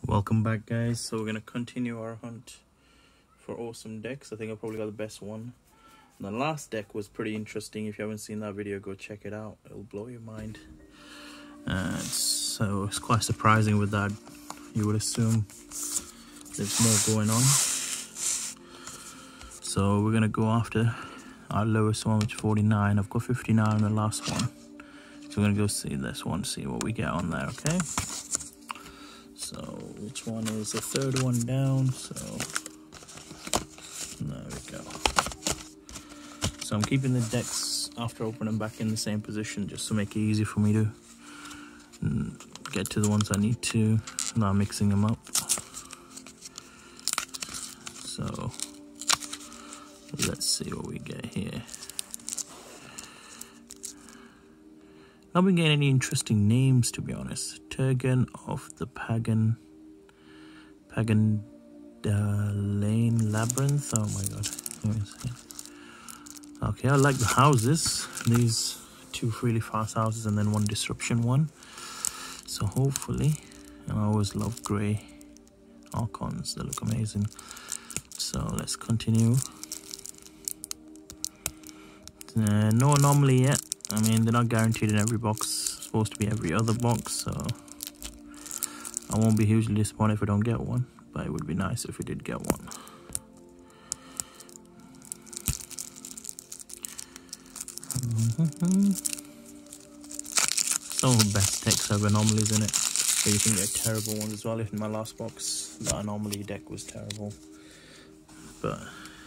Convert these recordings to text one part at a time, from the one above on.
Welcome back, guys. So we're gonna continue our hunt for awesome decks. I think I probably got the best one. And the last deck was pretty interesting. If you haven't seen that video, go check it out. It'll blow your mind. So it's quite surprising with that. You would assume there's more going on. So we're gonna go after our lowest one, which is 49. I've got 59 on the last one. So we're gonna go see this one, see what we get on there, okay? So which one is the third one down? So there we go. So I'm keeping the decks after opening them back in the same position just to make it easy for me to get to the ones I need to without mixing them up. So let's see what we get here. I've been getting any interesting names, to be honest. Turgon of the Pagan Lane Labyrinth. Oh my god. Okay, I like the houses. These two really fast houses and then one disruption one. So hopefully, and I always love grey Archons. They look amazing. So let's continue. No anomaly yet. I mean, they're not guaranteed in every box. It's supposed to be every other box, so I won't be hugely disappointed if I don't get one, but it would be nice if we did get one. Some of the best decks have anomalies in it, but you can get terrible ones as well. If in my last box, the anomaly deck was terrible. But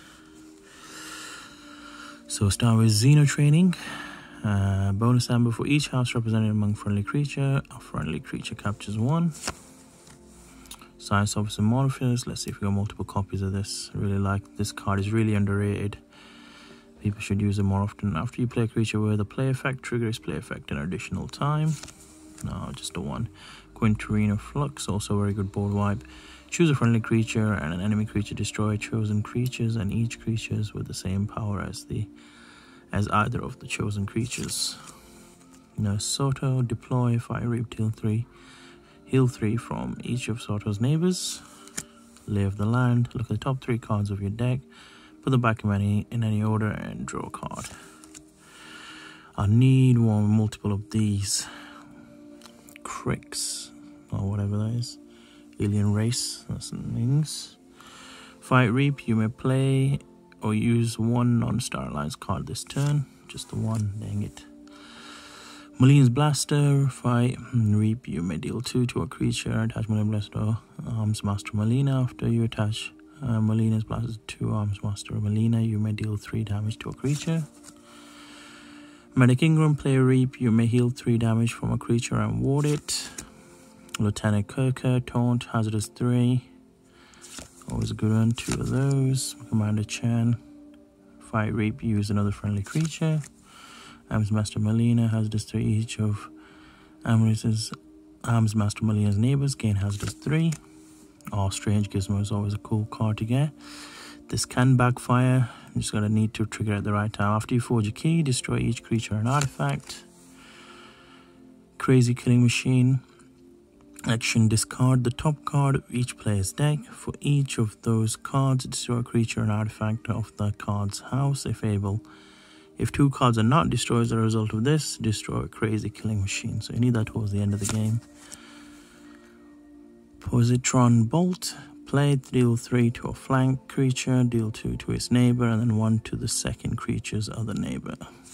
so start with Xeno Training. Bonus amber for each house represented among friendly creature. A friendly creature captures one. Science Officer Morpheus. Let's see if we got multiple copies of this. I really like this card. Is really underrated. People should use it more often. After you play a creature with a play effect, trigger its play effect an additional time. No, just the one. Quinterino Flux, also a very good board wipe. Choose a friendly creature and an enemy creature. Destroy chosen creatures and each creatures with the same power as either of the chosen creatures. Nurse Soto, deploy, fire reap, heal 3 from each of Soto's neighbors. Lay of the land, look at the top 3 cards of your deck, put them back in any order and draw a card. I need multiple of these. Crix, or whatever that is. Alien race, that's what it means. Fight reap, you may play or use one non-Star Alliance card this turn. Just the one, dang it. Maline's Blaster, fight reap, you may deal 2 to a creature. Attach Maline's Blaster, Arms Master Malina. After you attach Malina's Blaster to Arms Master Malina, you may deal 3 damage to a creature. Medic Ingram, play reap, you may heal 3 damage from a creature and ward it. Lieutenant Kirker, Taunt, Hazardous 3. Always a good one, 2 of those. Commander Chan, fight reap, use another friendly creature. Arms Master Malina, Hazardous 3 each of Arms Master Malina's neighbors, gain Hazardous 3. Oh, Strange Gizmo is always a cool card to get. This can backfire, you just gotta need to trigger at the right time. After you forge a key, destroy each creature and artifact. Crazy Killing Machine. Action, discard the top card of each player's deck. For each of those cards, destroy a creature and artifact of the card's house if able. If 2 cards are not destroyed as a result of this, destroy a Crazy Killing Machine. So you need that towards the end of the game. Positron Bolt. Play, deal 3 to a flank creature, deal 2 to its neighbor, and then 1 to the second creature's other neighbor.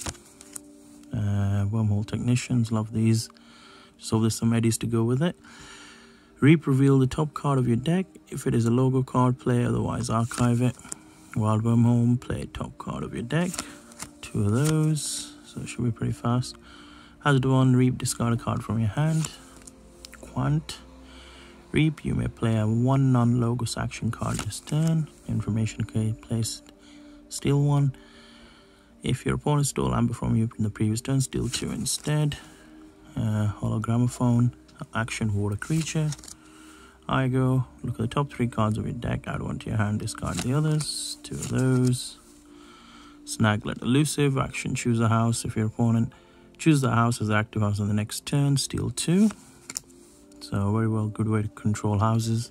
Wormhole Technicians, love these. So there's some eddies to go with it. Reap, reveal the top card of your deck. If it is a logo card, play, otherwise archive it. Wild Wormhole, play top card of your deck. 2 of those, so it should be pretty fast. Hazard 1, reap, discard a card from your hand. Quant. Reap, you may play a 1 non-logos action card this turn. Information, okay, placed. Steal 1. If your opponent stole amber from you in the previous turn, steal 2 instead. Hologramophone, action, ward a creature. I go, look at the top 3 cards of your deck, add 1 to your hand, discard the others. 2 of those. Snaglet Elusive, action, choose a house. If your opponent chooses the house as the active house on the next turn, steal 2. So very well, good way to control houses.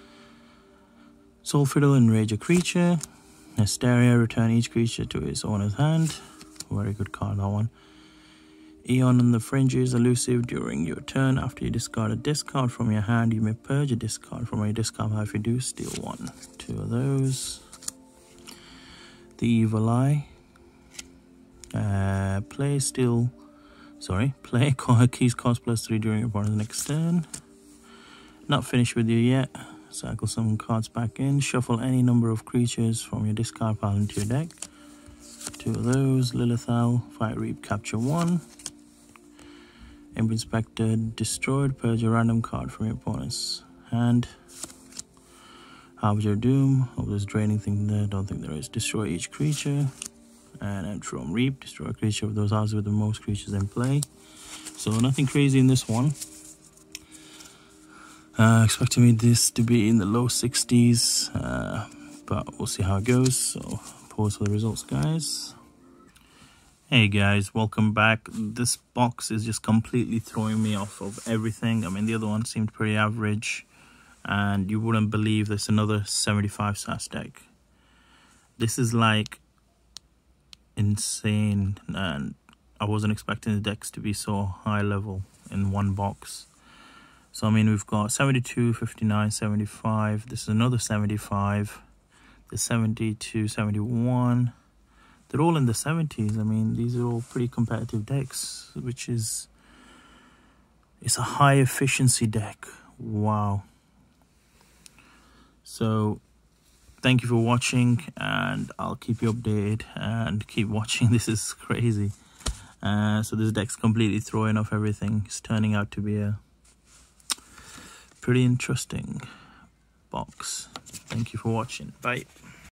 Soul Fiddle, enrage a creature. Hysteria, return each creature to its owner's hand. Very good card, that one. Eon on the Fringes, elusive. During your turn, after you discard a discard from your hand, you may purge a discard from your discard pile. If you do, steal one. Two of those. The Evil Eye. Play keys cost +3 during your opponent's next turn. Not finished with you yet. Cycle some cards back in. Shuffle any number of creatures from your discard pile into your deck. Two of those. Lilithal, Fight Reap, capture one. Imp Inspector, destroyed. Purge a random card from your opponent's hand. Harbinger Doom. Oh, there's draining thing there. Don't think there is. Destroy each creature. And Enthrone Reap. Destroy a creature of those houses with the most creatures in play. So nothing crazy in this one. Expecting this to be in the low 60s. But we'll see how it goes. So pause for the results, guys. Hey guys, welcome back. This box is just completely throwing me off of everything. I mean, the other one seemed pretty average, and you wouldn't believe there's another 75 SAS deck. This is like insane, and I wasn't expecting the decks to be so high level in one box. So I mean, we've got 72, 59, 75. This is another 75. The 72, 71. They're all in the 70s. I mean, these are all pretty competitive decks, which is... it's a high efficiency deck. Wow. So, thank you for watching, and I'll keep you updated and keep watching. This is crazy. So this deck's completely throwing off everything. It's turning out to be a pretty interesting box. Thank you for watching. Bye.